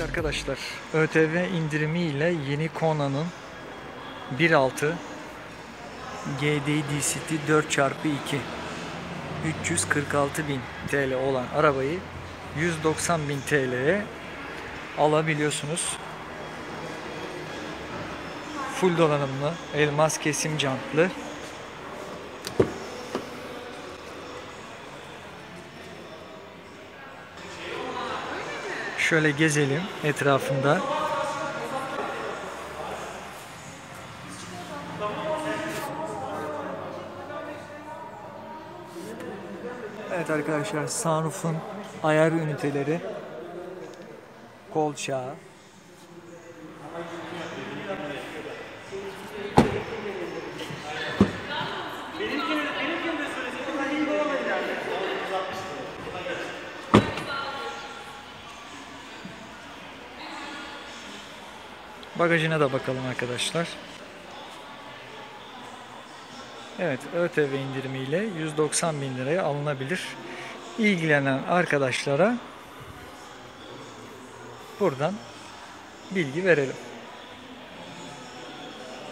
Arkadaşlar, ÖTV indirimi ile yeni Kona'nın 1.6 GDI DCT 4x2 346.000 TL olan arabayı 190.000 TL'ye alabiliyorsunuz. Full donanımlı, elmas kesim jantlı. Şöyle gezelim etrafında. Evet arkadaşlar, sunroof'un ayar üniteleri, kolçağı, bagajına da bakalım arkadaşlar. Evet, ÖTV indirimiyle 190.000 liraya alınabilir. İlgilenen arkadaşlara buradan bilgi verelim.